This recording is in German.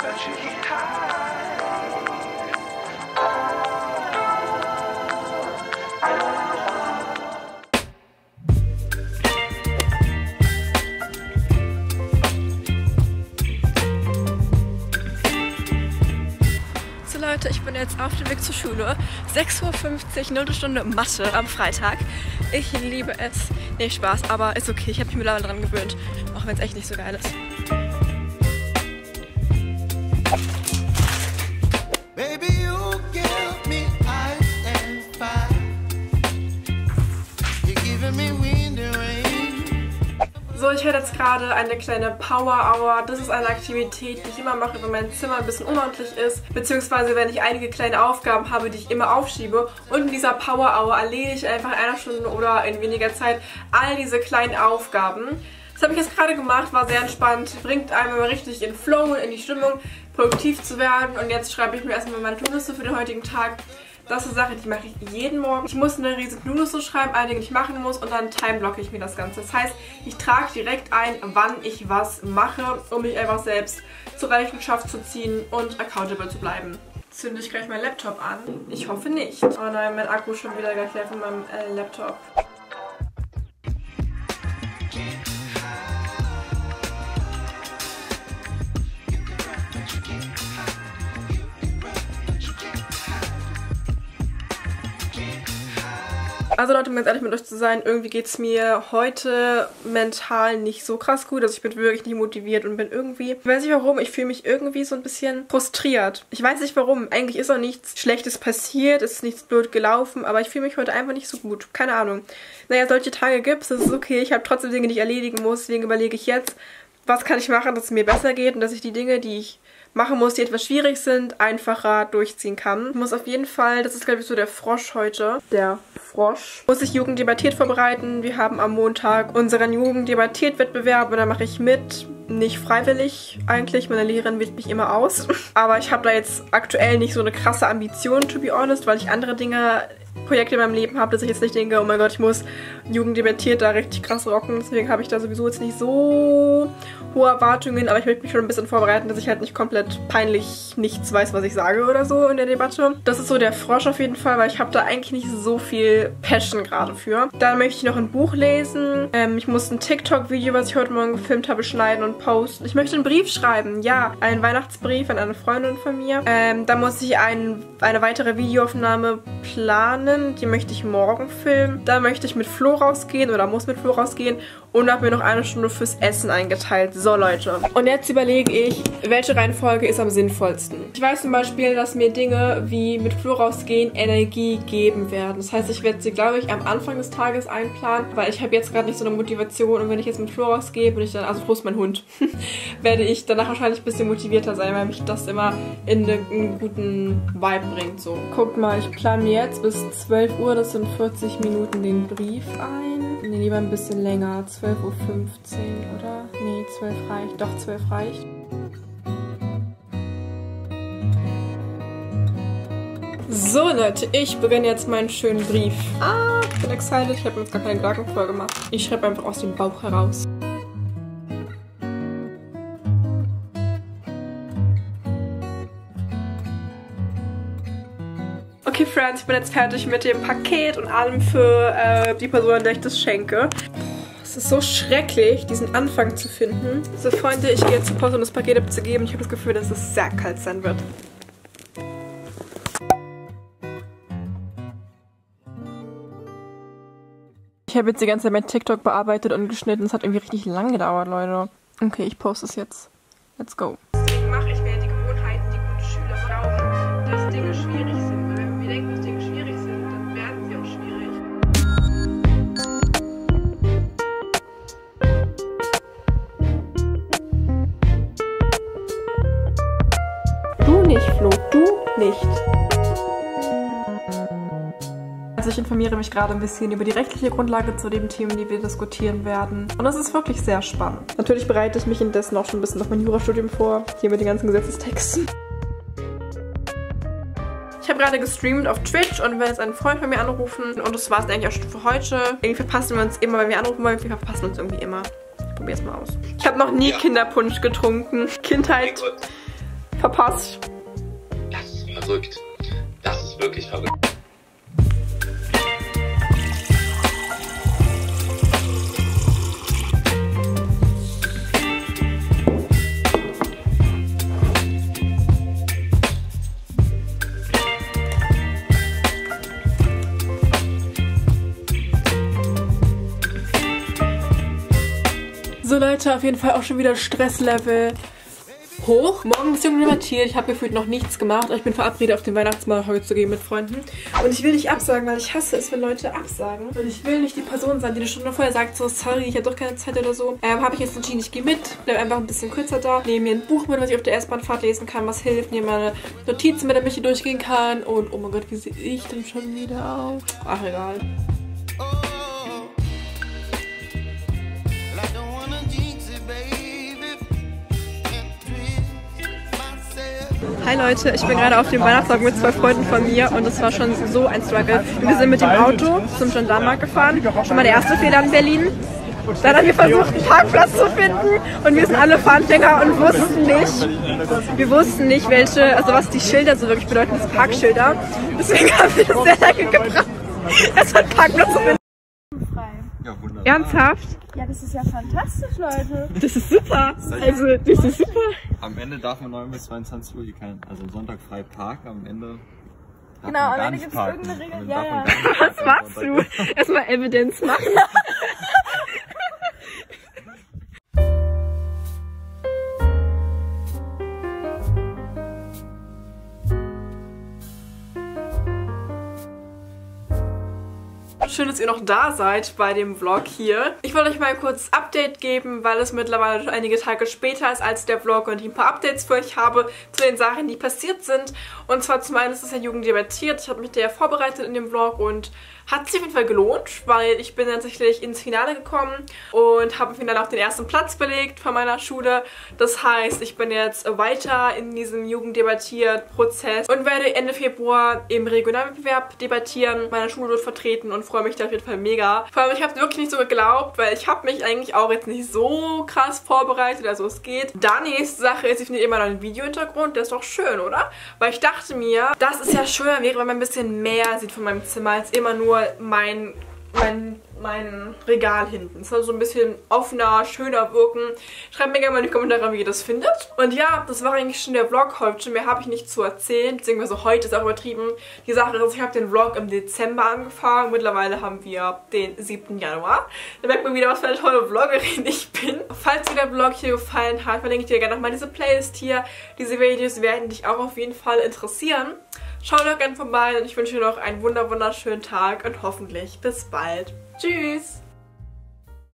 Leute, ich bin jetzt auf dem Weg zur Schule. 6:50 Uhr, 0. Stunde Mathe am Freitag. Ich liebe es. Nee, Spaß, aber ist okay. Ich habe mich mittlerweile dran gewöhnt, auch wenn es echt nicht so geil ist. So, ich höre jetzt gerade eine kleine Power Hour. Das ist eine Aktivität, die ich immer mache, wenn mein Zimmer ein bisschen unordentlich ist, beziehungsweise wenn ich einige kleine Aufgaben habe, die ich immer aufschiebe. Und in dieser Power Hour erledige ich einfach in einer Stunde oder in weniger Zeit all diese kleinen Aufgaben. Das habe ich jetzt gerade gemacht, war sehr entspannt, bringt einem immer richtig in Flow, in die Stimmung, produktiv zu werden. Und jetzt schreibe ich mir erstmal meine To-Do-Liste für den heutigen Tag. Das ist eine Sache, die mache ich jeden Morgen. Ich muss eine riesige To-Do-Liste schreiben, einige, die ich machen muss, und dann timeblocke ich mir das Ganze. Das heißt, ich trage direkt ein, wann ich was mache, um mich einfach selbst zur Rechenschaft zu ziehen und accountable zu bleiben. Zünde ich gleich meinen Laptop an? Ich hoffe nicht. Oh nein, mein Akku ist schon wieder gleich leer von meinem Laptop. Also Leute, um ganz ehrlich mit euch zu sein, irgendwie geht es mir heute mental nicht so krass gut. Also ich bin wirklich nicht motiviert und bin irgendwie, ich weiß nicht warum, ich fühle mich irgendwie so ein bisschen frustriert. Ich weiß nicht warum. Eigentlich ist auch nichts Schlechtes passiert, es ist nichts blöd gelaufen, aber ich fühle mich heute einfach nicht so gut. Keine Ahnung. Naja, solche Tage gibt es, das ist okay. Ich habe trotzdem Dinge, die ich erledigen muss. Deswegen überlege ich jetzt, was kann ich machen, dass es mir besser geht und dass ich die Dinge, die ich machen muss, die etwas schwierig sind, einfacher durchziehen kann. Ich muss auf jeden Fall, das ist glaube ich so der Frosch heute, der Frosch, muss ich Jugend debattiert vorbereiten. Wir haben am Montag unseren Jugend debattiert Wettbewerb und da mache ich mit. Nicht freiwillig eigentlich, meine Lehrerin wählt mich immer aus. Aber ich habe da jetzt aktuell nicht so eine krasse Ambition, to be honest, weil ich andere Projekte in meinem Leben habe, dass ich jetzt nicht denke, oh mein Gott, ich muss Jugend debattiert da richtig krass rocken. Deswegen habe ich da sowieso jetzt nicht so hohe Erwartungen, aber ich möchte mich schon ein bisschen vorbereiten, dass ich halt nicht komplett peinlich nichts weiß, was ich sage oder so in der Debatte. Das ist so der Frosch auf jeden Fall, weil ich habe da eigentlich nicht so viel Passion gerade für. Dann möchte ich noch ein Buch lesen. Ich muss ein TikTok-Video, was ich heute Morgen gefilmt habe, schneiden und posten. Ich möchte einen Brief schreiben, ja, einen Weihnachtsbrief an eine Freundin von mir. Dann muss ich eine weitere Videoaufnahme planen, die möchte ich morgen filmen. Dann möchte ich mit Flo rausgehen oder muss mit Flo rausgehen und habe mir noch eine Stunde fürs Essen eingeteilt. So Leute. Und jetzt überlege ich, welche Reihenfolge ist am sinnvollsten. Ich weiß zum Beispiel, dass mir Dinge wie mit Flo rausgehen Energie geben werden. Das heißt, ich werde sie, glaube ich, am Anfang des Tages einplanen, weil ich habe jetzt gerade nicht so eine Motivation und wenn ich jetzt mit Flo rausgehe und ich dann, also Flo ist mein Hund, werde ich danach wahrscheinlich ein bisschen motivierter sein, weil mich das immer in einen guten Vibe bringt. So. Guckt mal, ich plane mir jetzt bis 12 Uhr, das sind 40 Minuten, den Brief ein. Nee, lieber ein bisschen länger, 12:15 Uhr, oder? Nee, 12 reicht. Doch, 12 reicht. So Leute, ich beginne jetzt meinen schönen Brief. Ich bin excited, ich habe mir jetzt gar keine Gedanken vorher gemacht. Ich schreibe einfach aus dem Bauch heraus. Okay, Friends, ich bin jetzt fertig mit dem Paket und allem für die Person, der ich das schenke. Es ist so schrecklich, diesen Anfang zu finden. So, Freunde, ich gehe jetzt zur Post, um das Paket abzugeben. Ich habe das Gefühl, dass es sehr kalt sein wird. Ich habe jetzt die ganze Zeit mein TikTok bearbeitet und geschnitten. Es hat irgendwie richtig lang gedauert, Leute. Okay, ich poste es jetzt. Let's go. Deswegen mache ich mir die Gewohnheiten, die gute Schüler brauchen, dass Dinge schwierig sind. Weil wenn wir denken, dass Dinge schwierig sind, dann werden sie auch schwierig. Du nicht, Flo. Du nicht. Also ich informiere mich gerade ein bisschen über die rechtliche Grundlage zu den Themen, die wir diskutieren werden. Und das ist wirklich sehr spannend. Natürlich bereite ich mich indessen auch schon ein bisschen auf mein Jurastudium vor. Hier mit den ganzen Gesetzestexten. Ich habe gerade gestreamt auf Twitch und werde jetzt einen Freund von mir anrufen. Und das war es eigentlich auch schon für heute. Irgendwie verpassen wir uns immer, wenn wir anrufen wollen. Wir verpassen uns irgendwie immer. Ich probiere es mal aus. Ich habe noch nie Kinderpunsch getrunken. Kindheit verpasst. Das ist verrückt. Das ist wirklich verrückt. So Leute, auf jeden Fall auch schon wieder Stresslevel hoch. Morgen ist Jugend debattiert. Ich habe gefühlt noch nichts gemacht. Ich bin verabredet, auf den Weihnachtsmarkt heute zu gehen mit Freunden. Und ich will nicht absagen, weil ich hasse es, wenn Leute absagen. Und ich will nicht die Person sein, die eine Stunde vorher sagt, so sorry, ich habe doch keine Zeit oder so. Habe ich jetzt entschieden, ich gehe mit, bleib einfach ein bisschen kürzer da. Nehme mir ein Buch mit, was ich auf der S-Bahnfahrt lesen kann, was hilft. Nehme meine Notizen mit, damit ich hier durchgehen kann. Und oh mein Gott, wie sehe ich denn schon wieder aus? Ach, egal. Hi Leute, ich bin gerade auf dem Weihnachtsmarkt mit 2 Freunden von mir und es war schon so ein Struggle. Wir sind mit dem Auto zum Gendarmenmarkt gefahren, schon mal der erste Fehler in Berlin. Dann haben wir versucht, einen Parkplatz zu finden und wir sind alle Fahranfänger und wussten nicht, welche, also was die Schilder so wirklich bedeuten, das Parkschilder. Deswegen haben wir das sehr lange gebraucht, erstmal einen Parkplatz zu finden. Ja, wunderbar. Ernsthaft? Ja, das ist ja fantastisch, Leute. Das ist super. Also, das ist super. Am Ende darf man 9 bis 22 Uhr hier kein, also Sonntag frei parken, am Ende. Genau, am Ende gibt es irgendeine Regel. Ja, ja. Was machst du? Erstmal Evidenz machen. Schön, dass ihr noch da seid bei dem Vlog hier. Ich wollte euch mal kurz Update geben, weil es mittlerweile schon einige Tage später ist als der Vlog und ich ein paar Updates für euch habe zu den Sachen, die passiert sind. Und zwar zum einen ist es ja Jugend debattiert. Ich habe mich da ja vorbereitet in dem Vlog und hat sich auf jeden Fall gelohnt, weil ich bin tatsächlich ins Finale gekommen und habe im Finale auch den ersten Platz belegt von meiner Schule. Das heißt, ich bin jetzt weiter in diesem Jugenddebattiert-Prozess und werde Ende Februar im Regionalwettbewerb debattieren. Meine Schule wird vertreten und freue mich da auf jeden Fall mega. Vor allem, ich habe es wirklich nicht so geglaubt, weil ich habe mich eigentlich auch jetzt nicht so krass vorbereitet, also es geht. Dann die nächste Sache ist, ich finde immer noch einen Videohintergrund, der ist doch schön, oder? Weil ich dachte mir, das ist ja schön, wäre, wenn man ein bisschen mehr sieht von meinem Zimmer, als immer nur mein Regal hinten. Es soll so ein bisschen offener, schöner wirken. Schreibt mir gerne mal in die Kommentare, wie ihr das findet. Und ja, das war eigentlich schon der Vlog heute. Mehr habe ich nicht zu erzählen, beziehungsweise heute ist auch übertrieben. Die Sache ist, ich habe den Vlog im Dezember angefangen. Mittlerweile haben wir den 7. Januar. Da merkt man wieder, was für eine tolle Vloggerin ich bin. Falls dir der Vlog hier gefallen hat, verlinke ich dir gerne nochmal diese Playlist hier. Diese Videos werden dich auch auf jeden Fall interessieren. Schau doch gerne vorbei und ich wünsche dir noch einen wunderschönen Tag und hoffentlich bis bald. Tschüss!